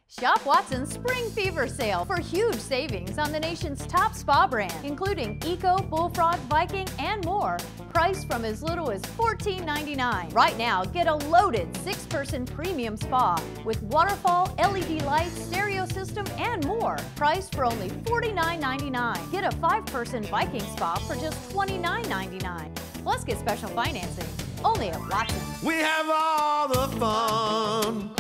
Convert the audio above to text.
Shop Watson's Spring Fever Sale for huge savings on the nation's top spa brand, including Eco, Bullfrog, Viking, and more. Priced from as little as $14.99. Right now, get a loaded 6-person premium spa with waterfall, LED lights, stereo system, and more. Priced for only $49.99. Get a 5-person Viking Spa for just $29.99. Plus, get special financing only at Watson's. We have all the fun